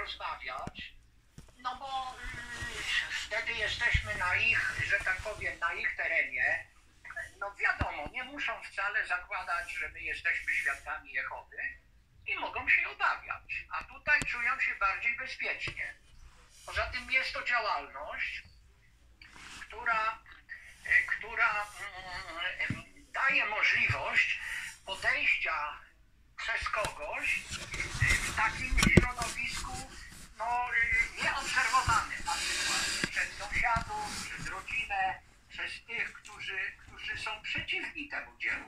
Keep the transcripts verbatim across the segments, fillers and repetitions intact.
rozmawiać, no bo y, wtedy jesteśmy na ich, że tak powiem, na ich terenie. No wiadomo, nie muszą wcale zakładać, że my jesteśmy świadkami Jehowy i mogą się obawiać, a tutaj czują się bardziej bezpiecznie. Poza tym jest to działalność, która, która daje możliwość podejścia przez kogoś w takim środowisku no, nieobserwowanym, na przykład przez sąsiadów, przez rodzinę, przez tych, którzy, którzy są przeciwni temu dziełu.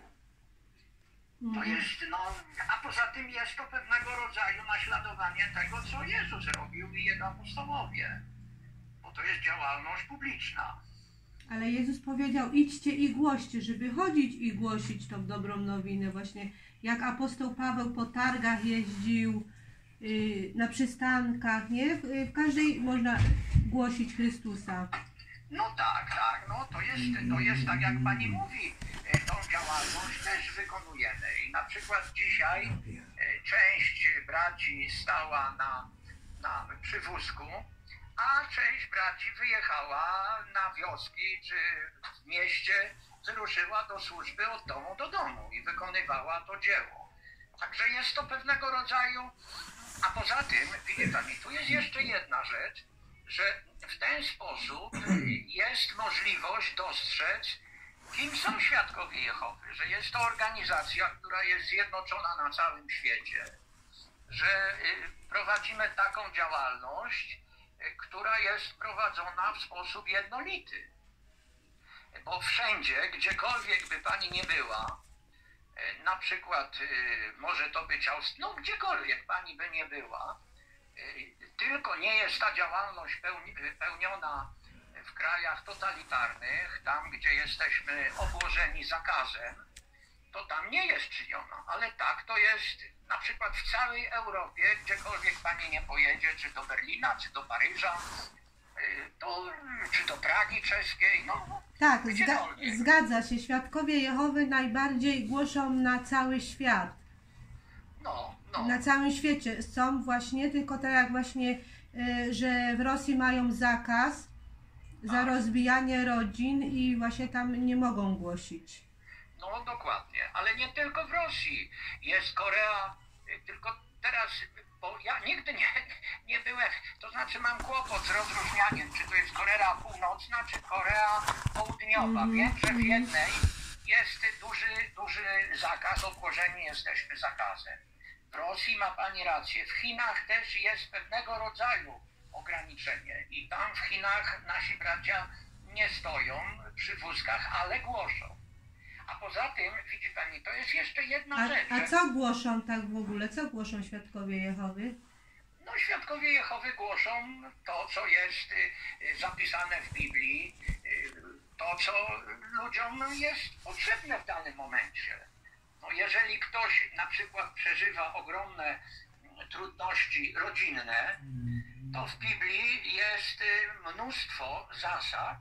To jest, no, a poza tym jest to pewnego rodzaju naśladowanie tego, co Jezus robił i Jego apostołowie, bo to jest działalność publiczna. Ale Jezus powiedział, idźcie i głoście, żeby chodzić i głosić tą dobrą nowinę. Właśnie jak apostoł Paweł po targach jeździł, yy, na przystankach, nie? W, w każdej można głosić Chrystusa. No tak, tak, no to jest, to jest tak jak Pani mówi, tą działalność też wykonujemy. I na przykład dzisiaj część braci stała na, na przy wózku, a część braci wyjechała na wioski czy w mieście, wyruszyła do służby od domu do domu i wykonywała to dzieło. Także jest to pewnego rodzaju, a poza tym, widzi Pani, tu jest jeszcze jedna rzecz, że w ten sposób jest możliwość dostrzec, kim są świadkowie Jehowy, że jest to organizacja, która jest zjednoczona na całym świecie, że prowadzimy taką działalność, która jest prowadzona w sposób jednolity. Bo wszędzie, gdziekolwiek by Pani nie była, na przykład może to być Austria, no gdziekolwiek Pani by nie była, tylko nie jest ta działalność pełniona w krajach totalitarnych, tam gdzie jesteśmy obłożeni zakazem, to tam nie jest czyniona, ale tak to jest na przykład w całej Europie, gdziekolwiek Pani nie pojedzie, czy do Berlina, czy do Paryża, to, czy do Pragi czeskiej, no tak, zga zgadza się, świadkowie Jehowy najbardziej głoszą na cały świat. No, no. Na całym świecie są właśnie, tylko tak jak właśnie, że w Rosji mają zakaz za rozbijanie rodzin i właśnie tam nie mogą głosić. No dokładnie, ale nie tylko w Rosji. Jest Korea, tylko teraz, bo ja nigdy nie, nie byłem, to znaczy mam kłopot z rozróżnianiem, czy to jest Korea Północna, czy Korea Południowa. Mm-hmm. Wiem, że w jednej jest duży, duży zakaz, obłożeni jesteśmy zakazem. W Rosji ma Pani rację, w Chinach też jest pewnego rodzaju ograniczenie i tam w Chinach nasi bracia nie stoją przy wózkach, ale głoszą. A poza tym, widzi Pani, to jest jeszcze jedna a, rzecz. A co głoszą tak w ogóle? Co głoszą świadkowie Jehowy? No świadkowie Jehowy głoszą to, co jest zapisane w Biblii, to, co ludziom jest potrzebne w danym momencie. No jeżeli ktoś na przykład przeżywa ogromne trudności rodzinne, to w Biblii jest mnóstwo zasad,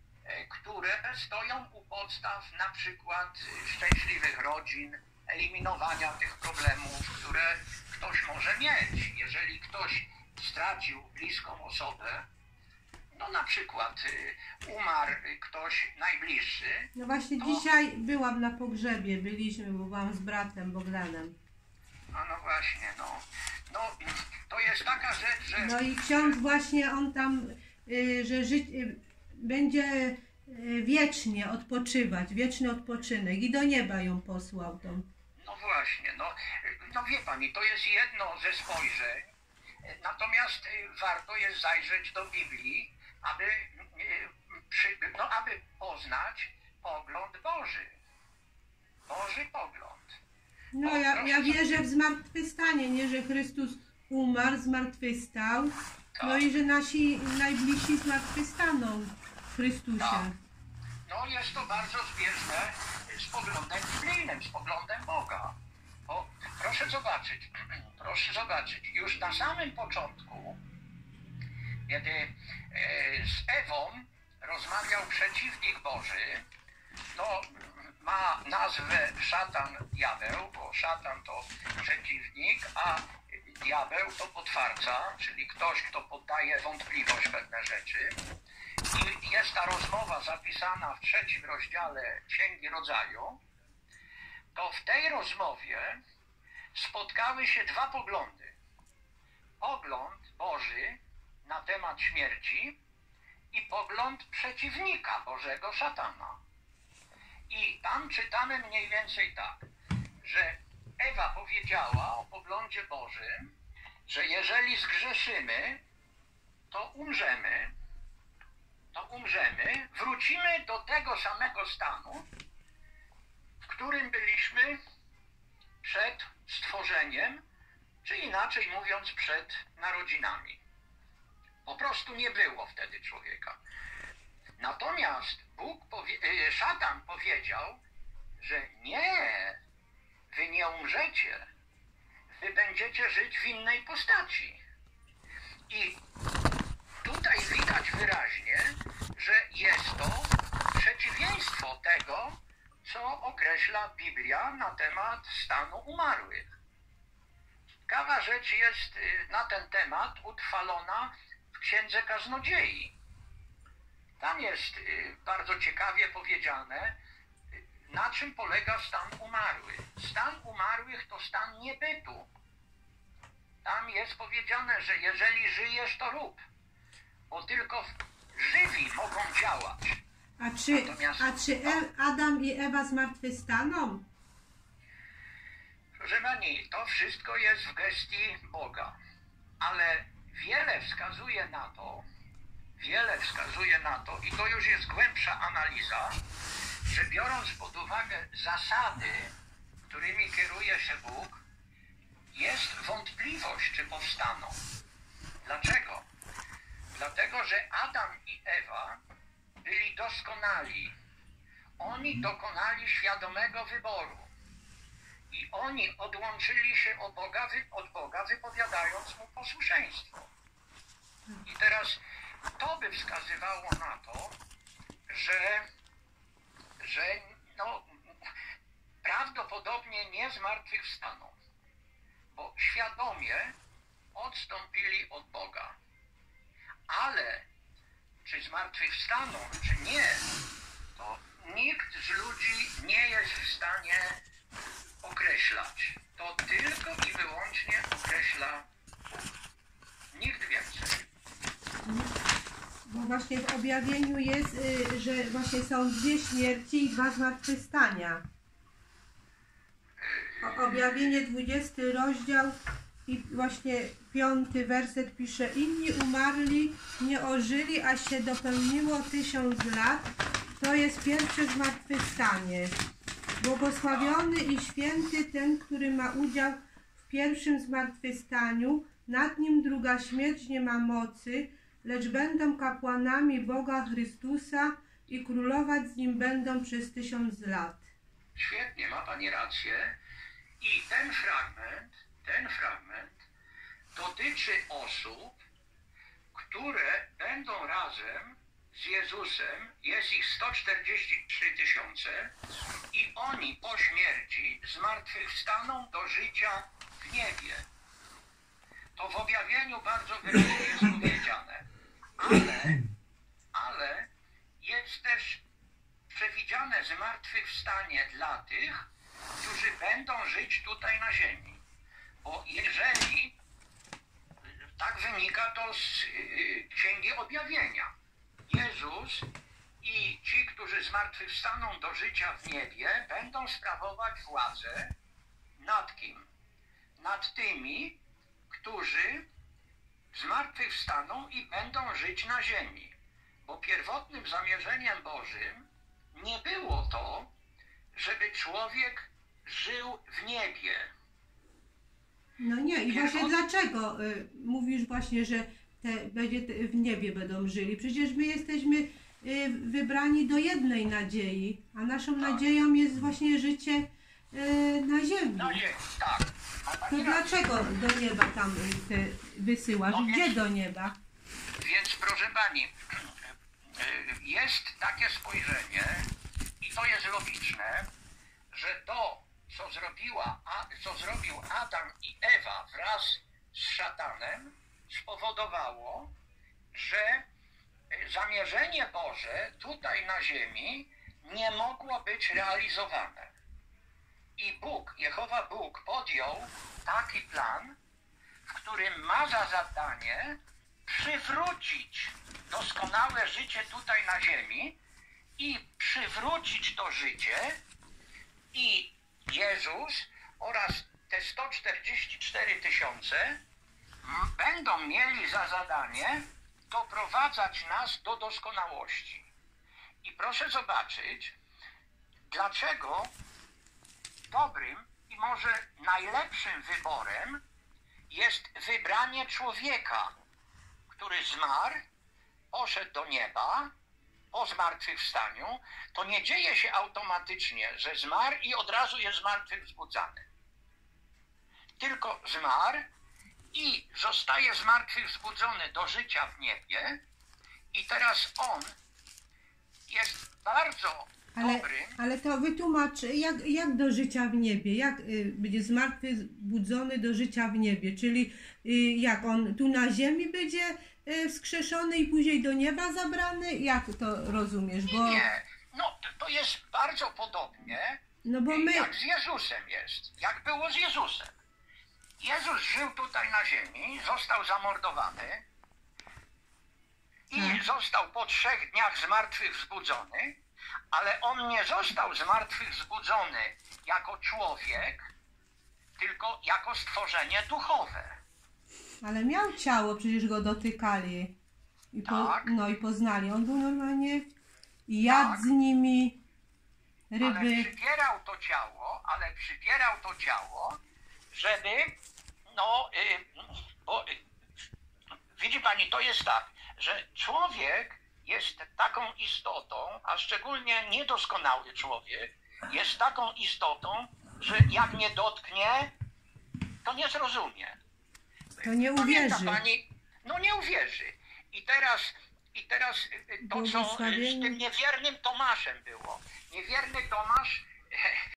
które stoją u podstaw na przykład szczęśliwych rodzin, eliminowania tych problemów, które ktoś może mieć. Jeżeli ktoś stracił bliską osobę, no na przykład umarł ktoś najbliższy. No właśnie to... dzisiaj byłam na pogrzebie, byliśmy, bo byłam z bratem Bogdanem. A no właśnie, no. No to jest taka rzecz, że... No i ksiądz właśnie, on tam, y, że ży... y, będzie y, wiecznie odpoczywać, wieczny odpoczynek i do nieba ją posłał tą. No właśnie, no, no wie Pani, to jest jedno ze spojrzeń, natomiast y, warto jest zajrzeć do Biblii, aby, y, przy, no, aby poznać pogląd Boży. Boży pogląd. No ja, ja wierzę w zmartwychwstanie, nie, że Chrystus umarł, zmartwychwstał, no i że nasi najbliżsi zmartwychwstaną w Chrystusie. Tak. No jest to bardzo zbieżne z poglądem biblijnym, z poglądem Boga. Bo proszę zobaczyć, proszę zobaczyć, już na samym początku, kiedy e, z Ewą rozmawiał przeciwnik Boży, to ma nazwę szatan diabeł, bo szatan to przeciwnik, a diabeł to potwardza, czyli ktoś, kto poddaje wątpliwość pewne rzeczy. I jest ta rozmowa zapisana w trzecim rozdziale Księgi Rodzaju. To w tej rozmowie spotkały się dwa poglądy. Pogląd Boży na temat śmierci i pogląd przeciwnika Bożego, szatana. I tam czytamy mniej więcej tak, że Ewa powiedziała o poglądzie Bożym, że jeżeli zgrzeszymy, to umrzemy, to umrzemy, wrócimy do tego samego stanu, w którym byliśmy przed stworzeniem, czy inaczej mówiąc przed narodzinami. Po prostu nie było wtedy człowieka. Natomiast Bóg powie- szatan powiedział, że nie, wy nie umrzecie, wy będziecie żyć w innej postaci. I tutaj widać wyraźnie, że jest to przeciwieństwo tego, co określa Biblia na temat stanu umarłych. Ciekawa rzecz jest na ten temat utrwalona w Księdze Kaznodziei. Tam jest bardzo ciekawie powiedziane, na czym polega stan umarłych. Stan umarłych to stan niebytu. Tam jest powiedziane, że jeżeli żyjesz, to rób, bo tylko żywi mogą działać. A czy, Natomiast, a czy e, Adam i Ewa zmartwychwstaną? Proszę pani, to wszystko jest w gestii Boga, ale wiele wskazuje na to, wiele wskazuje na to, i to już jest głębsza analiza, że biorąc pod uwagę zasady, którymi kieruje się Bóg, jest wątpliwość, czy powstaną. Dlaczego? Dlatego, że Adam i Ewa byli doskonali. Oni dokonali świadomego wyboru. I oni odłączyli się od Boga, od Boga, wypowiadając mu posłuszeństwo. I teraz to by wskazywało na to, że, że no, prawdopodobnie nie zmartwychwstaną, bo świadomie odstąpili od Boga. Ale czy zmartwychwstaną, czy nie, to nikt z ludzi nie jest w stanie określać. To tylko i wyłącznie określa Bóg. Nikt więcej. Bo właśnie w objawieniu jest, y, że właśnie są dwie śmierci i dwa zmartwychwstania. O, objawienie dwudziesty rozdział i właśnie piąty werset pisze: inni umarli, nie ożyli, aż się dopełniło tysiąc lat. To jest pierwsze zmartwychwstanie. Błogosławiony i święty ten, który ma udział w pierwszym zmartwychwstaniu. Nad nim druga śmierć nie ma mocy, lecz będą kapłanami Boga Chrystusa i królować z nim będą przez tysiąc lat. Świetnie, ma pani rację. I ten fragment, ten fragment dotyczy osób, które będą razem z Jezusem, jest ich sto czterdzieści trzy tysiące i oni po śmierci zmartwychwstaną do życia w niebie. To w objawieniu bardzo wyraźnie jest powiedziane. Ale, ale jest też przewidziane zmartwychwstanie dla tych, którzy będą żyć tutaj na ziemi. Bo jeżeli, tak wynika to z y, Księgi Objawienia, Jezus i ci, którzy zmartwychwstaną do życia w niebie, będą sprawować władzę nad kim? Nad tymi, którzy zmartwychwstaną i będą żyć na ziemi. Bo pierwotnym zamierzeniem Bożym nie było to, żeby człowiek żył w niebie. No nie, i właśnie dlaczego y, mówisz właśnie, że te, będzie te, w niebie będą żyli? Przecież my jesteśmy y, wybrani do jednej nadziei, a naszą tak. nadzieją jest właśnie życie y, na ziemi. Na ziemi, tak. To dlaczego do nieba tam te wysyłasz? No Gdzie więc, do nieba? Więc proszę pani, jest takie spojrzenie i to jest logiczne, że to, co, zrobiła, co zrobił Adam i Ewa wraz z szatanem spowodowało, że zamierzenie Boże tutaj na ziemi nie mogło być realizowane. I Bóg, Jehowa Bóg podjął taki plan, w którym ma za zadanie przywrócić doskonałe życie tutaj na ziemi i przywrócić to życie i Jezus oraz te sto czterdzieści cztery tysiące będą mieli za zadanie doprowadzać nas do doskonałości. I proszę zobaczyć, dlaczego dobrym i może najlepszym wyborem jest wybranie człowieka, który zmarł, poszedł do nieba po zmartwychwstaniu. To nie dzieje się automatycznie, że zmarł i od razu jest zmartwychwzbudzany. Tylko zmarł i zostaje zmartwychwzbudzony do życia w niebie i teraz on jest bardzo Ale, dobrym. ale to wytłumacz, jak, jak do życia w niebie, jak y, będzie zmartwychwzbudzony do życia w niebie, czyli y, jak on tu na ziemi będzie y, wskrzeszony i później do nieba zabrany, jak to rozumiesz? Bo, Nie, no to- to jest bardzo podobnie, no bo my, jak z Jezusem jest, jak było z Jezusem. Jezus żył tutaj na ziemi, został zamordowany i Tak. został po trzech dniach zmartwychwzbudzony, ale on nie został zmartwychwzbudzony jako człowiek, tylko jako stworzenie duchowe. ale miał ciało, przecież go dotykali i po, Tak. no i poznali, on był normalnie i jadł Tak. z nimi Ale ryby, przybierał to ciało, ale przybierał to ciało, żeby, no, y, bo y, widzi pani, to jest tak, że człowiek jest taką istotą, a szczególnie niedoskonały człowiek jest taką istotą, że jak nie dotknie, to nie zrozumie. to nie Pamięta uwierzy. pani, no nie uwierzy. I teraz, i teraz y, y, to, co y, z Błogosławieni. tym niewiernym Tomaszem było. Niewierny Tomasz